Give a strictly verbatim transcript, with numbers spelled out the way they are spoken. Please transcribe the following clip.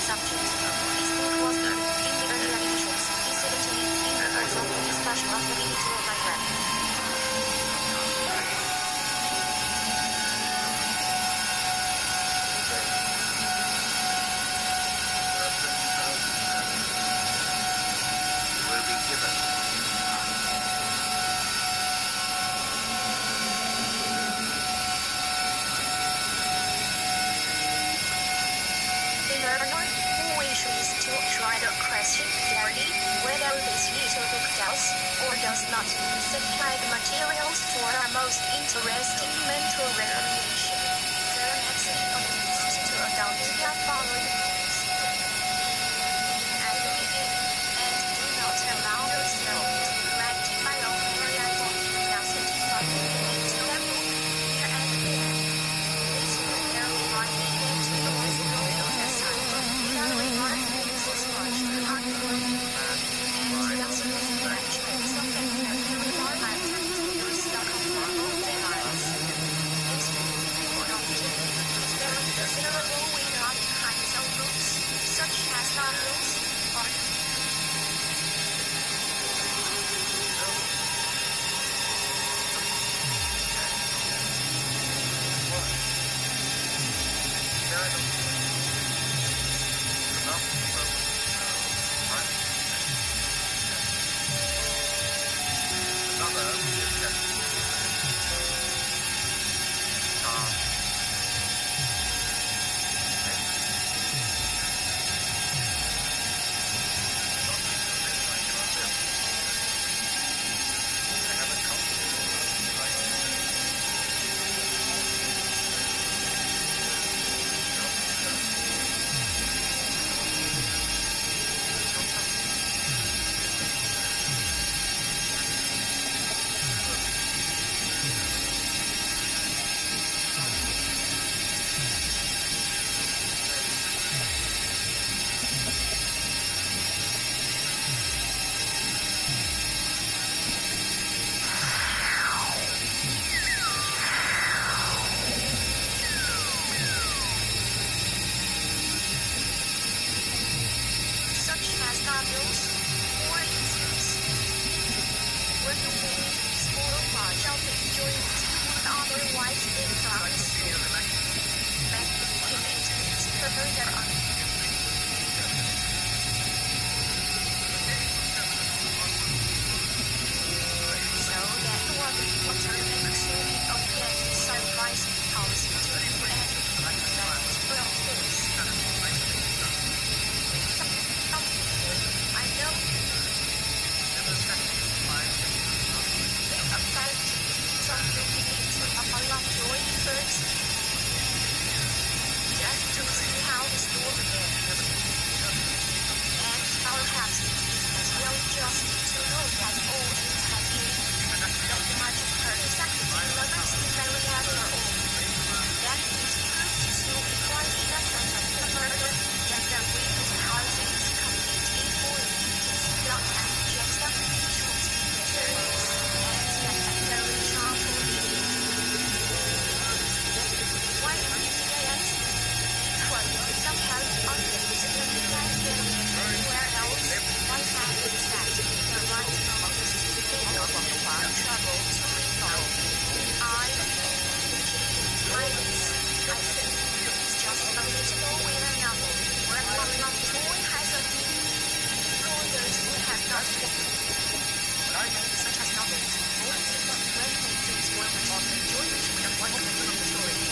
subject. This book was written in the early editions, incidentally, in the course of the discussion of the individual diagram. Will be given. The learner who wishes to try the question fairly, whether this little book does or does not supply the materials for our most interesting mental recreation, there are excellent opportunities to adopt the following rules. At the beginning, and do not allow yourself to be led by your variable curiosity from beginning to the book, here and there. Listen very brightly to the voice of your aside, without regard to this much hardcore, and just use the arrangements of the very large activities stuck on formal denials. This rule, or opportunity, is very considerable with other kinds of rules, such as non rules, or Another discussion. Ah. such as goggles, for instance. When you finish small much of the enjoyment would otherwise be France. But keep it for further on. So that one water makes you object surprise comes to you and that will face. I know. The effect is on you begin to apologize first. Just to see how the story ends. And perhaps it is as well just to know that all it has been. Not much perfectly lovers to marry after all. That is proved to be quite innocent of the murder, that the witness house is completely full of its plot and juxtapositions in the service, and yet a very charmful idiot. Why not yet? Equally, somehow unconsidered that there is anywhere else, why have it that the right novelist did not have trouble to recall? I, violence, I think, is just unreasonable with a novel, where one love toy has a meaning. Lawyers who have not yet such as novels, or things when they things will not enjoy the enjoyment with a wonderful story.